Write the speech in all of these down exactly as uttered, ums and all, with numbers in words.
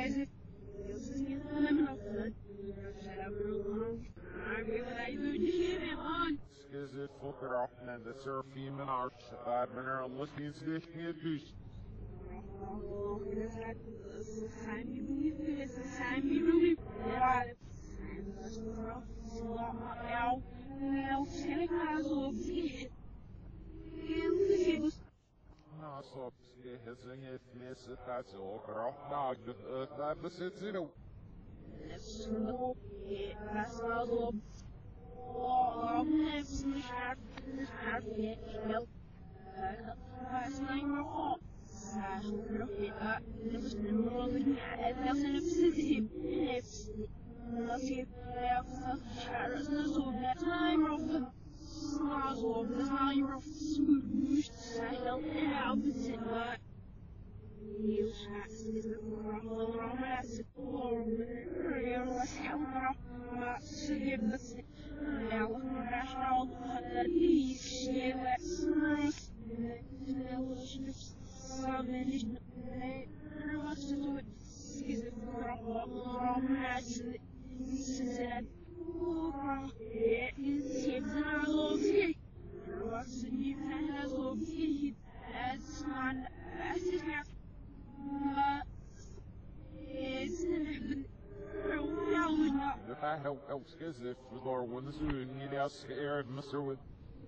as if eu tinha criminal blood. I realize you did it on. Is it fucker off and the surfing and arch? I've been around listening to this news. Nou, zo, het is niet mis, het gaat zo graag. Nou, dat bezit ze nou. مش عارف مش عارف يشتغل فاسمعي مرة روح يبقى نفس المرض نفس نفسه نفس نصيب يفضل شعر نصوب نسمعي مرة نصوب نسمعي مرة مش سهل العب السنوات يوسع مرة مرة ستور يروح مرة ما سجب بس يلا نشرب هذا الشيء واسمعي نلوش نفسي نفسي إذا فرق مرة سلسلة مرة يسيبنا غوفي راسني فهنا غوفي أسمع أسمع ما يسمع If I help else is if the Lord wins the moon, you'd ask Aaron, Mister Wood.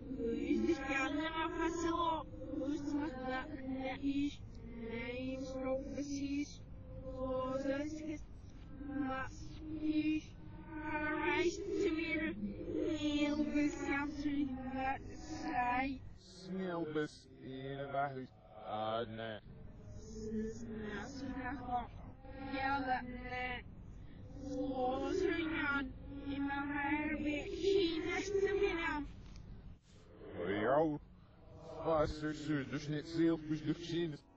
Snelbus in a bahu. Ah, nah. Yeah, that slaughtering on in my hair, he next to me now. Yo, faster, sir, dus niet zelf, dus de geschiedenis.